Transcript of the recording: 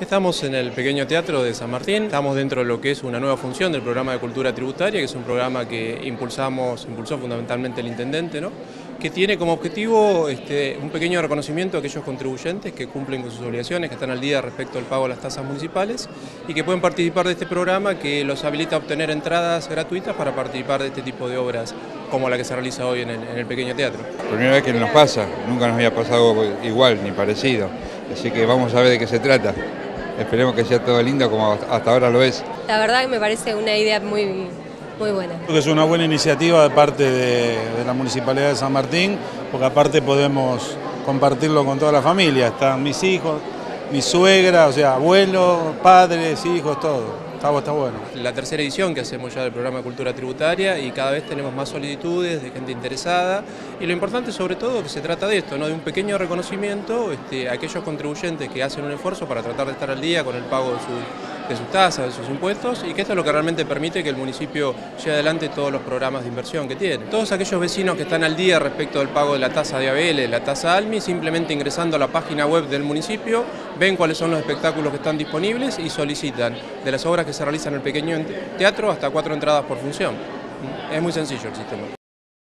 Estamos en el Pequeño Teatro de San Martín, estamos dentro de lo que es una nueva función del programa de cultura tributaria, que es un programa que impulsó fundamentalmente el intendente, ¿no? Que tiene como objetivo un pequeño reconocimiento a aquellos contribuyentes que cumplen con sus obligaciones, que están al día respecto al pago de las tasas municipales y que pueden participar de este programa que los habilita a obtener entradas gratuitas para participar de este tipo de obras como la que se realiza hoy en el Pequeño Teatro. Primera vez que nos pasa, nunca nos había pasado igual ni parecido, así que vamos a ver de qué se trata. Esperemos que sea todo lindo como hasta ahora lo es. La verdad que me parece una idea muy buena. Creo que es una buena iniciativa de parte de la Municipalidad de San Martín, porque aparte podemos compartirlo con toda la familia. Están mis hijos, mi suegra, o sea, abuelos, padres, hijos, todo. Está bueno. La tercera edición que hacemos ya del programa de cultura tributaria y cada vez tenemos más solicitudes de gente interesada y lo importante sobre todo que se trata de esto, ¿no? De un pequeño reconocimiento a aquellos contribuyentes que hacen un esfuerzo para tratar de estar al día con el pago de sus tasas, de sus impuestos y que esto es lo que realmente permite que el municipio lleve adelante todos los programas de inversión que tiene. Todos aquellos vecinos que están al día respecto del pago de la tasa de ABL, de la tasa ALMI, simplemente ingresando a la página web del municipio, ven cuáles son los espectáculos que están disponibles y solicitan de las obras que se realizan en el Pequeño Teatro hasta 4 entradas por función. Es muy sencillo el sistema.